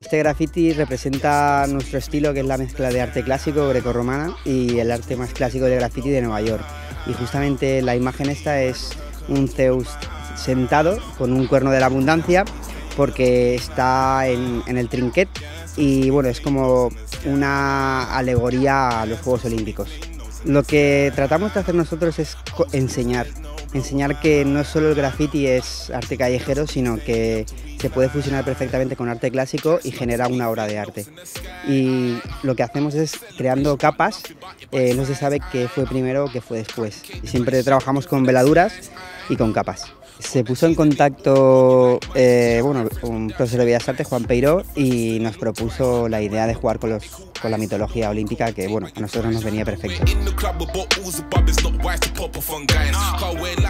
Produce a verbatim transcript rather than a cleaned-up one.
Este graffiti representa nuestro estilo, que es la mezcla de arte clásico grecorromana y el arte más clásico de graffiti de Nueva York. Y justamente la imagen esta es un Zeus sentado con un cuerno de la abundancia, porque está en, en el trinquet, y bueno, es como una alegoría a los Juegos Olímpicos. Lo que tratamos de hacer nosotros es enseñar, enseñar que no solo el graffiti es arte callejero, sino que se puede fusionar perfectamente con arte clásico y generar una obra de arte. Y lo que hacemos es creando capas, eh, no se sabe qué fue primero o qué fue después. Y siempre trabajamos con veladuras y con capas. Se puso en contacto eh, bueno, un profesor de Bellas Artes, Juan Peiró, y nos propuso la idea de jugar con, los, con la mitología olímpica, que bueno, a nosotros nos venía perfecto.